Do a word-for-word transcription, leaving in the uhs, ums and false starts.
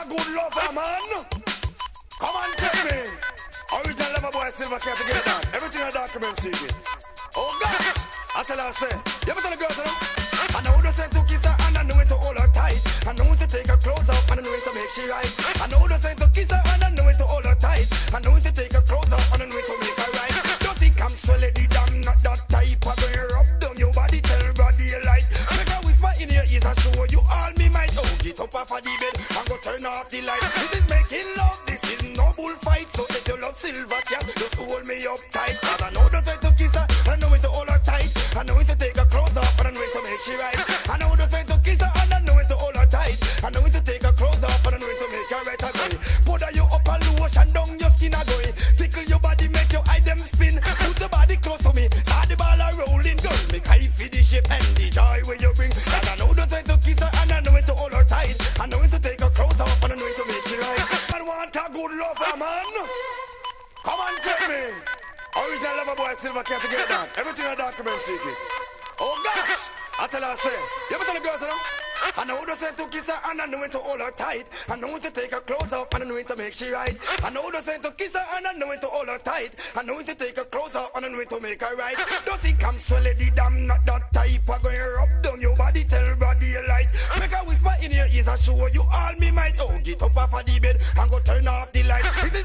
good lover, man. Come on, check me. Original lover boy, silver cat to get that. Everything I document, see it. Oh gosh, I tell her, I say, you ever tell the girls, you know? I know the say to kiss her and I know it to hold her tight. I know it to take her clothes off and I know it to make she right. I know the say to kiss her and I know it to hold her tight. I know it to take her clothes off and I know it to make her right. Don't think I'm so lady, I'm not that type. I'm gonna rub down your body, tell her body you like. Make her whisper in your ears and show you all me might. Oh, get up off of the bed and go turn off the light. It is making love, this is no bullfight. So if you love silver cat, just hold me up tight. Cause I know the say to kiss her, I know it to hold her tight. I know it to take her clothes off and I know it to make she right. I know the say to kiss her and I know it to hold her tight. I know it to take her clothes off and I know it to make her right away. Put her you up and lotion down your skin a going. Tickle your body, make your eye them spin. Put your body close to me, start the ball a rolling. Girl, make I feel the shape and the joy when you bring. Cause I know the say to kiss her and I know it to hold her tight. I know it to take her clothes off and I know it to make she right. I want a good lover, man. Come on, check me. Original lover boy, silver cat to get that. Everything I document, secret. Oh gosh, I tell her, I say, you ever tell the girls, you know? I know the say to kiss her and I know it to hold her tight. I know it to take her clothes off and I know it to make she right. I know the say to kiss her and I know it to hold her tight. I know it to take her clothes off and I know it to make her right. Don't think I'm so lady, I'm not that type. I'm gonna rub down your body, tell her body you like. Make her whisper in your ears and show you all me might. Oh, get up off of the bed and go turn off the light. It